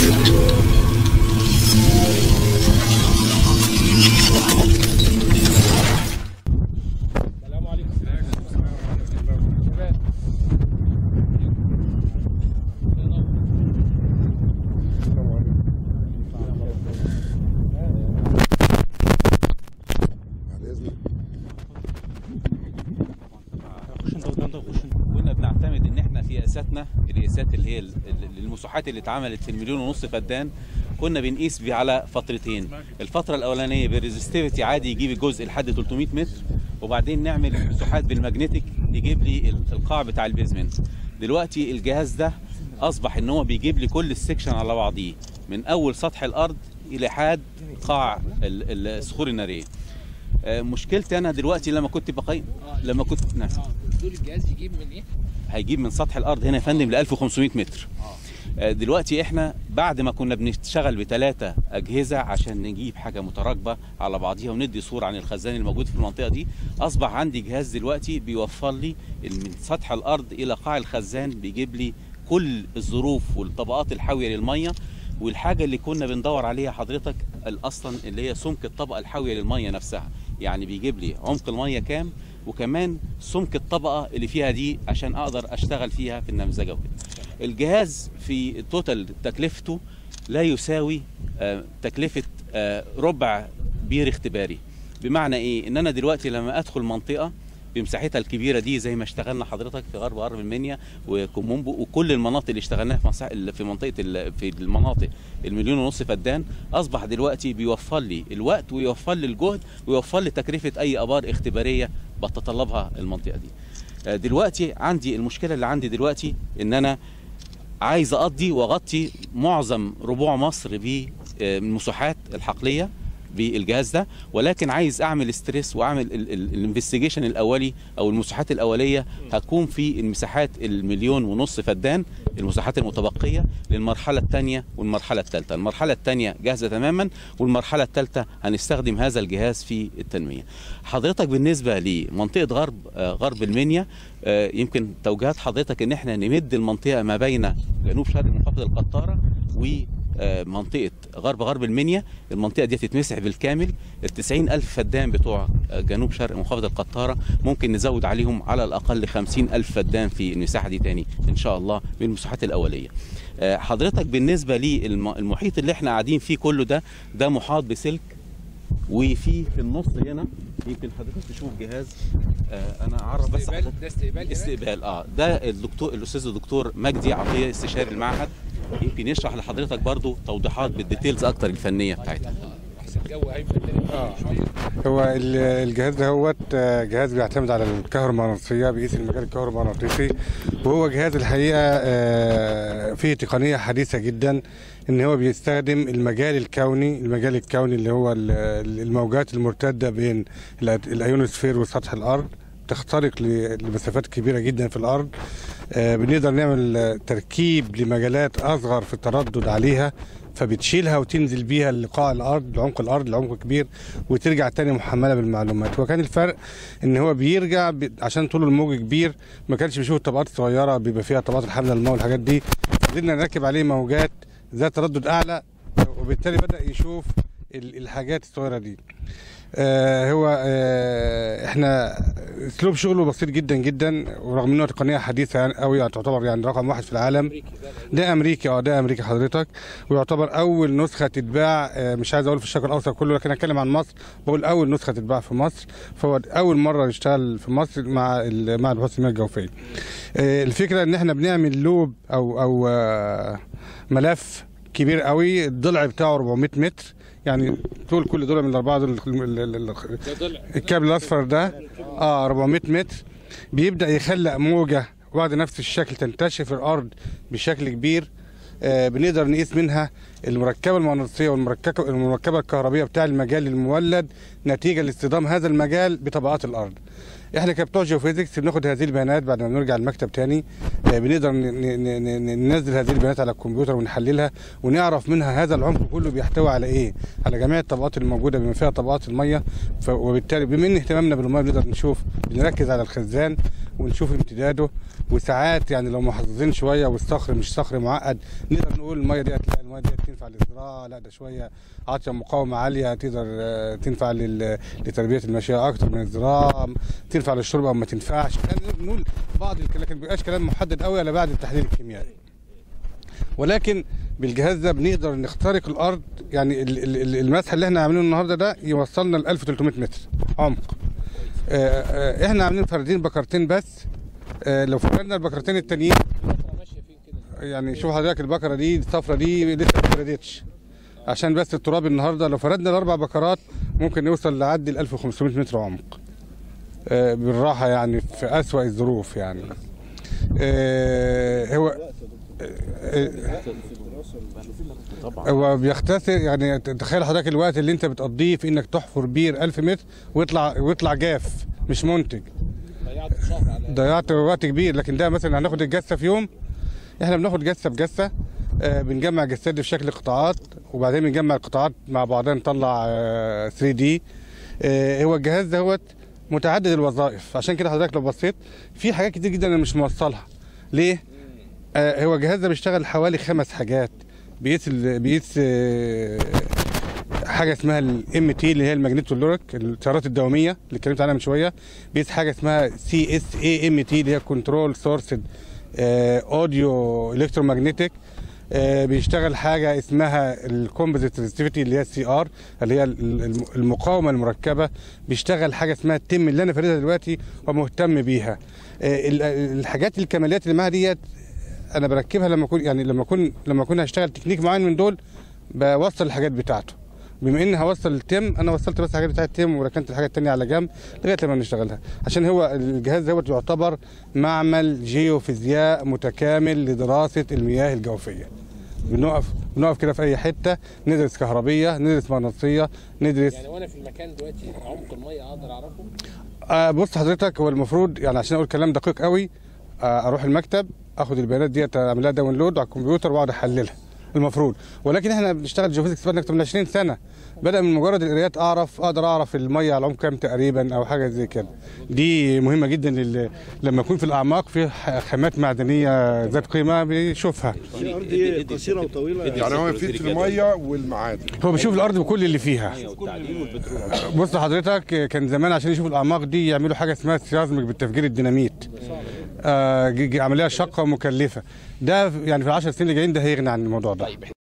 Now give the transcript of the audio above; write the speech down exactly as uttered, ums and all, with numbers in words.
كنا بنعتمد ان احنا في قياساتنا القياسات اللي هي المساحات اللي اتعملت في المليون ونص فدان كنا بنقيس بيه على فترتين. الفتره الاولانيه بالريزستيفيتي عادي يجيب الجزء لحد ثلاثمائة متر، وبعدين نعمل مساحات بالماجنتيك يجيب لي القاع بتاع البيزمنت. دلوقتي الجهاز ده اصبح ان هو بيجيب لي كل السكشن على بعضيه من اول سطح الارض الى حد قاع الصخور الناريه. مشكلتي انا دلوقتي لما كنت بقيم لما كنت نعم دول الجهاز يجيب من ايه؟ هيجيب من سطح الارض هنا يا فندم ل ألف وخمسمائة متر. دلوقتي احنا بعد ما كنا بنشتغل بثلاثه اجهزه عشان نجيب حاجه متراكبه على بعضيها وندي صوره عن الخزان الموجود في المنطقه دي، اصبح عندي جهاز دلوقتي بيوفر لي من سطح الارض الى قاع الخزان، بيجيب لي كل الظروف والطبقات الحاويه للميه. والحاجه اللي كنا بندور عليها حضرتك اصلا اللي هي سمك الطبقه الحاويه للميه نفسها، يعني بيجيب لي عمق الميه كام وكمان سمك الطبقه اللي فيها دي عشان اقدر اشتغل فيها في النمذجه وكده. الجهاز في التوتال تكلفته لا يساوي آه تكلفه آه ربع بير اختباري. بمعنى ايه؟ ان انا دلوقتي لما ادخل منطقه بمساحتها الكبيره دي زي ما اشتغلنا حضرتك في غرب غرب المنيا وكومومبو وكل المناطق اللي اشتغلناها في في منطقه في المناطق المليون ونص فدان، اصبح دلوقتي بيوفر لي الوقت ويوفر لي الجهد ويوفر لي تكلفه اي ابار اختباريه بتتطلبها المنطقه دي. دلوقتي عندي المشكله اللي عندي دلوقتي ان انا عايز اقضي واغطي معظم ربوع مصر بالمساحات الحقليه بالجهاز ده، ولكن عايز اعمل ستريس واعمل الانفستيجيشن الاولي او المساحات الاوليه هتكون في المساحات المليون ونص فدان، المساحات المتبقيه للمرحله الثانيه والمرحله الثالثه. المرحله الثانيه جاهزه تماما والمرحله الثالثه هنستخدم هذا الجهاز في التنميه. حضرتك بالنسبه لمنطقه غرب غرب المنيا، يمكن توجيهات حضرتك ان احنا نمد المنطقه ما بين جنوب شرق محافظه القطاره و منطقة غرب غرب المنيا. المنطقة دي تتمسح بالكامل. التسعين ألف فدان بتوع جنوب شرق محافظة القطارة ممكن نزود عليهم على الأقل خمسين ألف فدان في المساحة دي تاني إن شاء الله بالمساحات الأولية. حضرتك بالنسبة للمحيط اللي احنا قاعدين فيه كله ده ده محاط بسلك، وفي في النص هنا يمكن حضرتك تشوف جهاز آه انا اعرف بس استقبال. ده استقبال استقبال اه ده الدكتور الاستاذ الدكتور مجدي عطيه استشاري المعهد، يمكن يشرح لحضرتك برضو توضيحات بالديتيلز اكتر الفنيه بتاعتها. الجو هيبقى اه هو الجهاز ده هو جهاز بيعتمد على الكهرومغناطيسيه، بيقيس المجال الكهرومغناطيسي، وهو جهاز الحقيقه فيه تقنيه حديثه جدا ان هو بيستخدم المجال الكوني المجال الكوني اللي هو الموجات المرتده بين الايونوسفير وسطح الارض، تخترق لمسافات كبيره جدا في الارض. بنقدر نعمل تركيب لمجالات اصغر في التردد عليها، فبتشيلها وتنزل بيها لقاع الارض لعمق الارض لعمق كبير وترجع تاني محمله بالمعلومات. وكان الفرق ان هو بيرجع عشان طول الموج كبير ما كانش بيشوف الطبقات الصغيره بيبقى فيها طبقات الحمل الماء والحاجات دي، قدرنا نركب عليه موجات ذات تردد اعلى وبالتالي بدا يشوف الحاجات الصغيره دي. آه هو آه احنا اسلوب شغله بسيط جدا جدا، ورغم انه تقنيه حديثه يعني قوي، تعتبر يعني رقم واحد في العالم. ده امريكي اه ده امريكي حضرتك، ويعتبر اول نسخه تتباع، آه مش عايز اقول في الشرق الاوسط كله، لكن اتكلم عن مصر بقول اول نسخه تتباع في مصر، فهو اول مره نشتغل في مصر مع مع البحوث المياه الجوفيه. آه الفكره ان احنا بنعمل لوب او او آه ملف كبير قوي، الضلع بتاعه أربعمائة متر، يعني طول كل دول من الاربعه دول الكابل الاصفر ده اه أربعمائة متر، بيبدا يخلق موجه واخده نفس الشكل تنتشر في الارض بشكل كبير. آه بنقدر نقيس منها المركبه المغناطيسيه والمركبه المركبه الكهربائيه بتاع المجال المولد نتيجه لاصطدام هذا المجال بطبقات الارض. احنا كبتوع جيوفيزيكس بناخد هذه البيانات بعد ما بنرجع المكتب تاني، آه، بنقدر ننزل هذه البيانات على الكمبيوتر ونحللها ونعرف منها هذا العمق كله بيحتوي على ايه، على جميع الطبقات الموجوده بما فيها طبقات الميه. وبالتالي بما ان اهتمامنا بالميه بنقدر نشوف، بنركز على الخزان ونشوف امتداده. وساعات يعني لو محظوظين شويه والصخر مش صخر معقد نقدر نقول الميه دي هتلاقي الميه دي تنفع للزراعه، لا ده شويه عطيه مقاومه عاليه تقدر تنفع لتربيه الماشيه اكتر من الزراعه، تنفع للشرب او ما تنفعش. يعني نقول بعض الكلام، لكن ما بيبقاش كلام محدد قوي الا بعد التحليل الكيميائي. ولكن بالجهاز ده بنقدر نخترق الارض، يعني المسح اللي احنا عاملينه النهارده ده يوصلنا ل ألف وثلاثمائة متر عمق. احنا عاملين فردين بكرتين بس، لو فردنا البكرتين التانيين يعني شوف حضرتك البكره دي الصفرة دي لسه ما فردتش عشان بس التراب النهارده. لو فردنا الاربع بكرات ممكن نوصل لعد ال ألف وخمسمائة متر عمق بالراحه، يعني في اسوأ الظروف. يعني هو هو بيختصر، يعني تخيل حضرتك الوقت اللي انت بتقضيه في انك تحفر بير ألف متر ويطلع ويطلع جاف مش منتج، ضيعت شهر على ضيعت وقت كبير. لكن ده مثلا هناخد الجثه في يوم، احنا بناخد جثه بجثه، آه بنجمع الجثات دي في شكل قطاعات وبعدين بنجمع القطاعات مع بعضها نطلع آه ثري دي. آه هو الجهاز دوت متعدد الوظائف، عشان كده حضرتك لو بصيت في حاجات كتير جدا انا مش موصلها. ليه؟ آه هو الجهاز ده بيشتغل حوالي خمس حاجات. بيقيس بيقيس آه حاجه اسمها الام تي اللي هي الماجنيتولوريك التيارات الدواميه اللي اتكلمت عنها من شويه. بيقيس حاجه اسمها سي اس اي ام تي اللي هي كنترول سورسد اوديو الكترومagnetic. بيشتغل حاجه اسمها الكومبوزيت ريزستيفيتي اللي هي السي ار اللي هي المقاومه المركبه. بيشتغل حاجه اسمها التم اللي انا فاردها دلوقتي ومهتم بيها. الحاجات الكماليات اللي معاها ديت انا بركبها لما اكون يعني لما اكون لما اكون هشتغل تكنيك معين من دول بوصل الحاجات بتاعته. بما اني هوصل التم انا وصلت بس الحاجات بتاعت التم وركنت الحاجات الثانيه على جنب لغايه لما نشتغلها، عشان هو الجهاز دوت يعتبر معمل جيوفيزياء متكامل لدراسه المياه الجوفيه. بنقف بنقف كده في اي حته ندرس كهربيه، ندرس مغناطيسيه، ندرس. يعني وانا في المكان دلوقتي عمق الميه اقدر اعرفه؟ آه بص حضرتك، هو المفروض يعني عشان اقول كلام دقيق قوي آه اروح المكتب اخد البيانات ديت اعمل لها داونلود على الكمبيوتر واقعد احللها المفروض. ولكن احنا بنشتغل جيوفيزيكس بقالنا اكتر من عشرين سنه، بدا من مجرد القرايات اعرف اقدر اعرف الميه على عمق كام تقريبا او حاجه زي كده. دي مهمه جدا لل... لما يكون في الاعماق في خامات معدنيه ذات قيمه بيشوفها. الارض دي قصيره وطويله، يعني هو في الميه والمعادن، هو بيشوف الارض بكل اللي فيها. بص حضرتك كان زمان عشان يشوفوا الاعماق دي يعملوا حاجه اسمها سيازمك بالتفجير الديناميت. آه عمليه شاقه ومكلفه. ده يعني في العشر سنين اللي جايين ده هيغني عن الموضوع ده.